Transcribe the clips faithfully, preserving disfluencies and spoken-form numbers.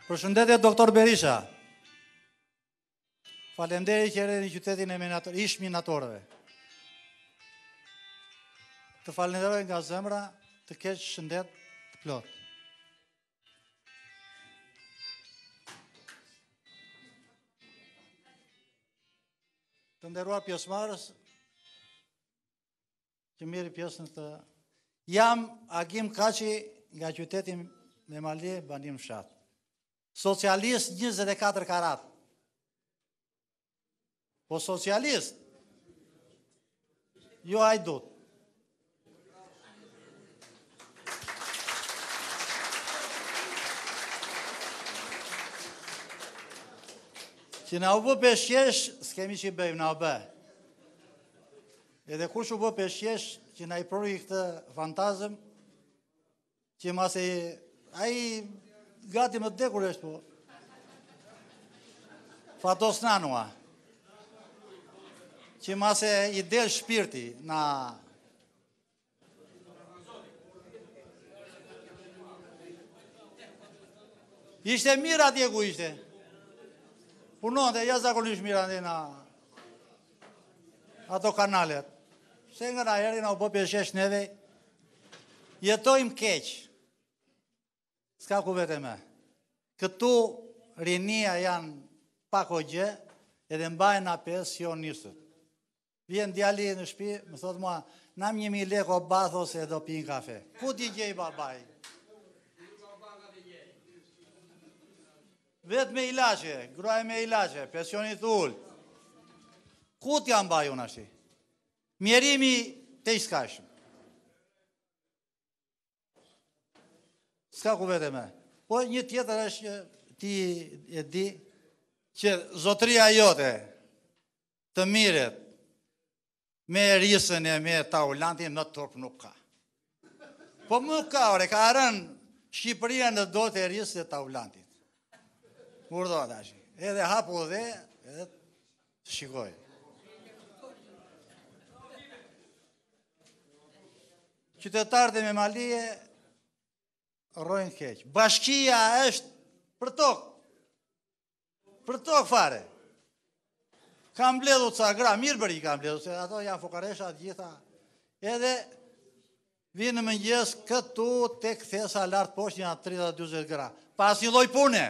Përshëndetje doktor Berisha. Faleminderit që erdhi në qytetin e minator, ish minatorëve. Të falenderoj nga zemra, të keq shëndet të plot. Të nderuar pjesëmarrës, që mirë pjesë në të... Jam Agim Kaçi nga qyteti Memali, banim fshat. Socialist njëzet e katër karat. Po socialist? Jo hajdut. Që na u bë peshqesh, s'kemi që i bëjmë, na u bë. Edhe kush u bë peshqesh, që na i pruri këtë fantazëm, që mase ai gati më dekur është po. Fatos nanua. Që mase i del shpirti na... Ishte mirë atje ku ishte. Punon dhe jashtëzakonisht mirë atje na... ato kanalet. Se nga na erdhi na u bë peshqesh neve, jetojmë keq. S'ka ku vete me. Këtu rinia janë pak o gjë, edhe mbajnë apes jo nisët. Vjen djali në shtëpi, më thotë mua, nam një mi leko bath ose do pinë kafe. Ku t'i gjej babaj? Vetë me ilaçe, gruaj me ilaçe, pensionit ullë. Ku t'ja mbaj unë ashti? Mjerimi te i skashëm. S'ka ku vete me. Po një tjetër është që ti e di që zotëria jote të miret me risën e me taulantin në turp nuk ka. Po më ka, ore, ka rënë Shqipëria në dorë e risë e taulantit. Urdo tash. Edhe hapu dhe, edhe shikoj. Qytetarët e Memalie rrojnë keq. Bashkia është për tokë. Për tokë fare. Kam bledhu ca gra, mirë bëri kam bledhu, se ato janë fukaresha gjitha. Edhe vinë në mëngjes këtu te kthesa lart poshtë janë tridhjetë e njëzet gra. Pas një lloj pune.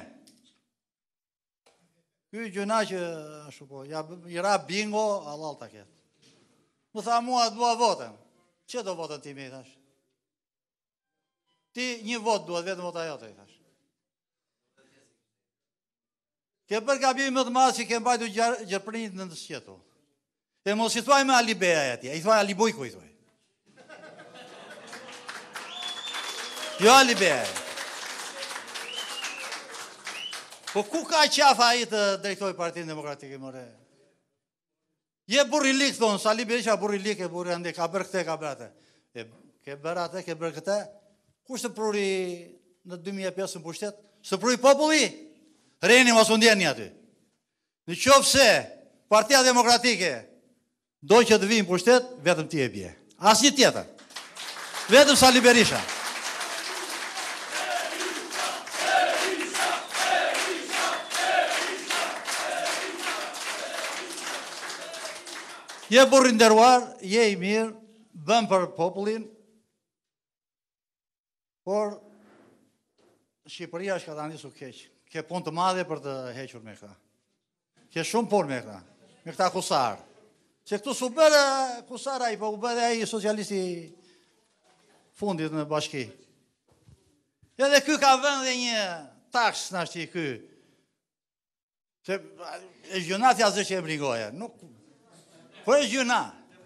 Ky gjuna që ashtu po, ja i ra bingo, Allah ta ketë. Më tha mua dua votën. Çe do votën ti më thash? Ti një vot duhet vetëm vota jote, i thash. Ke bërë gabim më të madh që ke mbajtur gjerprinit në sqetu. E mos i thuaj me Alibeja atje, i thuaj Alibujku i thuaj. Jo Alibeja. Po ku ka qafa ai të drejtoj Partinë Demokratike, more? Je burri lik, thonë, sa Alibeja burri lik e burri ande, ka bërë këtë, ka bërë atë. E ke bërë atë, ke bërë këtë. Kush të pruri në dy mijë e pesë në pushtet? Së pruri populli? Reni mos u ndjeni aty. Në qoftë se Partia Demokratike do që të vinë pushtet, vetëm ti e bje. Asnjë tjetër. Vetëm Sali Berisha. Je burri nderuar, je i mirë, bën për popullin, por Shqipëria është ka tani su keq. Ke punë të madhe për të hequr me këta. Ke shumë punë me këta. Me këta kusarë. Që këtu su bërë kusara i, po u bërë ai socialisti fundit në bashki. Edhe ky ka vënë dhe një taks në ashti ky. Se e gjunat jasë që e mbrigoje. Nuk... Po e gjuna.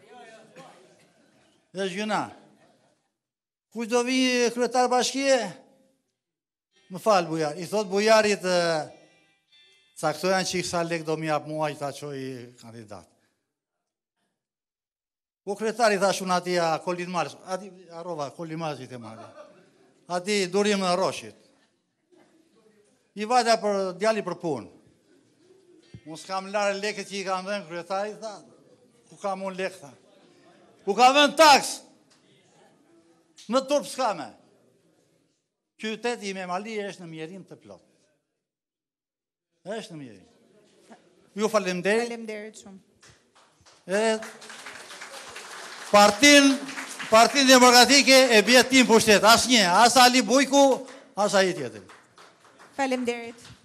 E gjuna. Kush do vi kryetar bashkie? Më falë, bujar. I thot bujarit, caktojan që i kësa lek do mi apë mua i ta qoj kandidat. Po kryetari thash unë ati a Kolin Marës, ati arrova Kolin Marës i të marë. Ati durim në roshit. I vajta për djali për punë. Unë s'kam larë leket që i kam dhenë kryetari, tha, ku kam unë lek, tha. Ku kam dhenë taks, në turp s'kame. Qyteti i Memali është në mjerim të plot. Është mirë. Ju faleminderit. Faleminderit shumë. E Partin Partinë Demokratike e bie tim pushtet, asnjë, as Ali Bujku, as ai tjetër. Faleminderit.